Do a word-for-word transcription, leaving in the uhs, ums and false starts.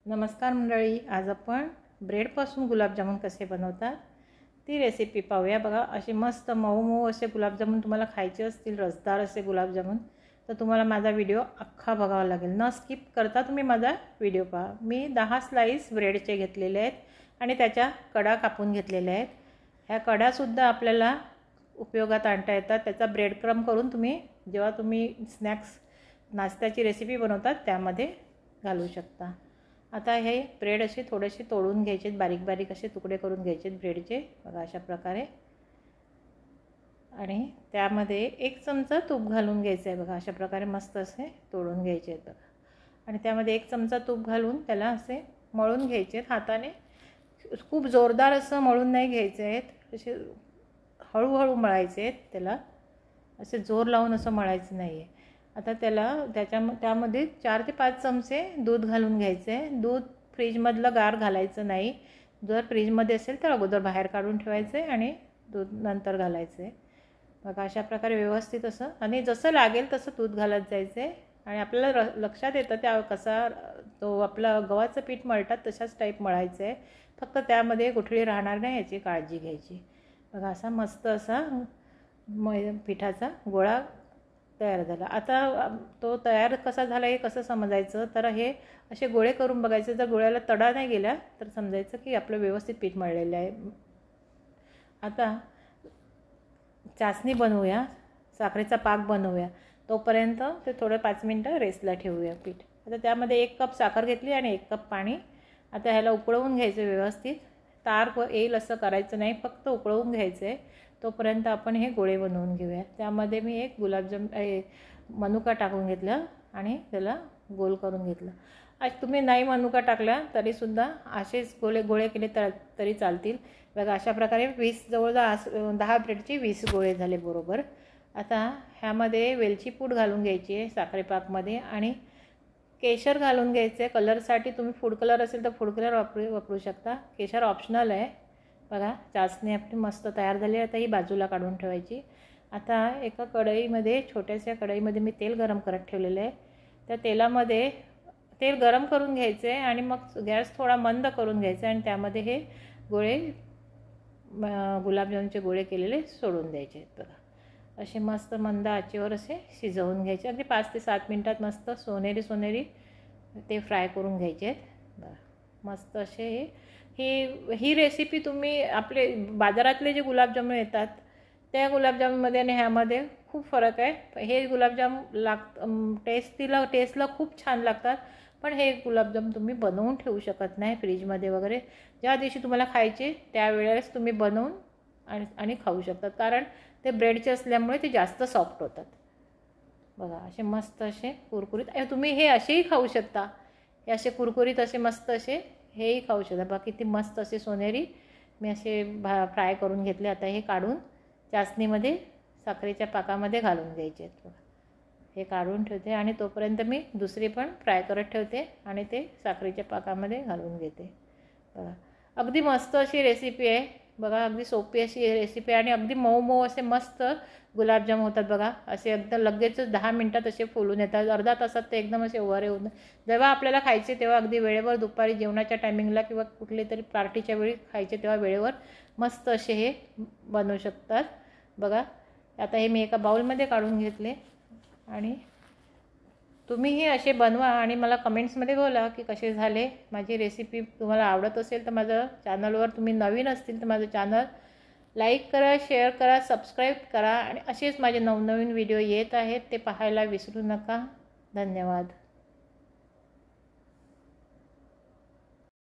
नमस्कार मंडळी, आज आपण ब्रेडपासून गुलाबजामुन कसे बनवतात ती रेसिपी पाहूया। बघा, असे मस्त मऊ मऊ असे गुलाबजामुन तुम्हाला खायचे असतील, रसदार असे गुलाबजामुन, तर तुम्हाला माझा व्हिडिओ अख्खा बघावा लागेल। न स्किप करता तुम्ही माझा व्हिडिओ पहा। मी दहा स्लाइस ब्रेडचे घेतलेले आहेत आणि त्याच्या कडा कापून घेतलेल्या आहेत। ह्या कडासुद्धा आपल्याला उपयोगात आणता येतात। त्याचा ब्रेड क्रम्ब करून तुम्ही जेव्हा तुम्ही स्नॅक्स नाश्त्याची रेसिपी बनवतात त्यामध्ये घालू शकता। आता हे ब्रेड असे थोडेसे तोडून घ्यायचे, बारीक बारीक असे तुकडे करून घ्यायचे ब्रेडचे, बघा अशा प्रकारे। आणि त्यामध्ये एक चमचा तूप घालून घ्यायचं आहे, बघा अशा प्रकारे मस्त असे तोडून घ्यायचे आहेत बघा। आणि त्यामध्ये एक चमचा तूप घालून त्याला असे मळून घ्यायचे हाताने। खूप जोरदार असं मळून नाही घ्यायचे आहेत, असे हळूहळू मळायचे आहेत, त्याला असे जोर लावून असं मळायचं नाही आहे। आता त्याला त्याच्या त्यामध्ये चार ते पाच चमचे दूध घालून घ्यायचे आहे। दूध फ्रीजमधलं गार घालायचं नाही, जर फ्रीजमध्ये असेल तर अगोदर बाहेर काढून ठेवायचं आहे आणि दूध नंतर घालायचं आहे। बघा अशा प्रकारे व्यवस्थित असं, आणि जसं लागेल तसं दूध घालत जायचं आहे। आणि आपल्याला लक्षात येतं त्या कसा तो आपला गव्हाचं पीठ मळतात तशाच टाईप मळायचं आहे, फक्त त्यामध्ये गुठळी राहणार नाही याची काळजी घ्यायची। बघा असा मस्त असा म पिठाचा गोळा तयार झाला। आता तो तयार कसा झाला हे कसं समजायचं, तर हे असे गोळे करून बघायचे। जर गोळ्याला तडा नाही गेला तर समजायचं की आपलं व्यवस्थित पीठ मळलेलं आहे। आता चासणी बनवूया, साखरेचा पाक बनवूया, तोपर्यंत ते थोडं पाच मिनटं रेस्टला ठेवूया पीठ। आता त्यामध्ये एक कप साखर घेतली आणि एक कप पाणी। आता ह्याला उकळवून घ्यायचं व्यवस्थित, तार येईल असं करायचं नाही, फक्त उकळवून घ्यायचं आहे। तोपर्यंत आपण हे गोळे बनवून घेऊया। त्यामध्ये मी एक गुलाबजाम मनुका टाकून घेतला आणि त्याला गोल करून घेतला। आज तुम्ही नाही मनुका टाकला तरीसुद्धा असेच गोळे गोळे केले तर तरी चालतील। बघा अशा प्रकारे वीस जवळजवळ दहा ब्रेडचे वीस गोळे झाले बरोबर। आता ह्यामध्ये वेलची पूड घालून घ्यायची आहे साखरेपाकमध्ये, आणि केशर घालून घ्यायचं आहे कलरसाठी। तुम्ही फूड कलर असेल तर फूड कलर वापरू वापरू शकता, केशर ऑप्शनल आहे। बघा चासणी आपली मस्त तयार झाली, आता ही बाजूला काढून ठेवायची। आता एका कढईमध्ये, छोट्याशा कढईमध्ये मी तेल गरम करत ठेवलेलं आहे। त्या तेलामध्ये तेल गरम करून घ्यायचे आणि मग गॅस थोडा मंद करून घ्यायचा आणि त्यामध्ये हे गोळे गुलाबजामुनचे गोळे केलेले सोडून द्यायचे आहेत। बघा असे मस्त मंद आचेवर असे शिजवून घ्यायचे, अगदी पाच ते सात मिनटात मस्त सोनेरी सोनेरी ते फ्राय करून घ्यायचे आहेत। बघा मस्त असे हे ही ही रेसिपी तुम्ही आपले बाजारातले जे गुलाबजामुन येतात त्या गुलाबजामुनमध्ये आणि ह्यामध्ये खूप फरक आहे। हे गुलाबजाम लाग टेस्टीला टेस्टला खूप छान लागतात, पण हे गुलाबजाम तुम्ही बनवून ठेवू शकत नाही फ्रीजमध्ये वगैरे। ज्या दिवशी तुम्हाला खायचे त्यावेळेस तुम्ही बनवून आणि आणि खाऊ शकतात, कारण ते ब्रेडचे असल्यामुळे ते जास्त सॉफ्ट होतात। बघा असे मस्त असे कुरकुरीत तुम्ही हे असेही खाऊ शकता, हे असे कुरकुरीत असे मस्त असे हेही खाऊ शकता। बाकी ते मस्त असे सोनेरी मी असे भा फ्राय करून घेतले। आता हे काढून चासणीमध्ये साखरेच्या पाकामध्ये घालून घ्यायचे आहेत। बघा हे काढून ठेवते आणि तोपर्यंत मी दुसरी पण फ्राय करत ठेवते आणि ते साखरेच्या पाकामध्ये घालून घेते। बघा अगदी मस्त अशी रेसिपी आहे। बघा अगदी सोपी अशी रेसिपी आहे आणि अगदी मऊ मऊ असे मस्त गुलाबजाम होतात। बघा असे एकदम लगेचच दहा मिनटात असे फुलून येतात, अर्धा तासात ते एकदम असे वर येऊन, जेव्हा आपल्याला खायचे तेव्हा अगदी वेळेवर, दुपारी जेवणाच्या टायमिंगला किंवा कुठले तरी पार्टीच्या वेळी खायचे तेव्हा वेळेवर मस्त असे हे बनवू शकतात। बघा आता हे मी एका बाउलमध्ये काढून घेतले आणि तुम्हीही असे बनवा आणि मला कमेंट्समध्ये बोला की कसे झाले। माझी रेसिपी तुम्हाला आवडत असेल तर माझं चॅनलवर, तुम्ही नवीन असतील तर माझं चॅनल लाईक करा, शेअर करा, सबस्क्राईब करा, आणि असेच माझे नवनवीन व्हिडिओ येत आहेत ते पाहायला विसरू नका। धन्यवाद।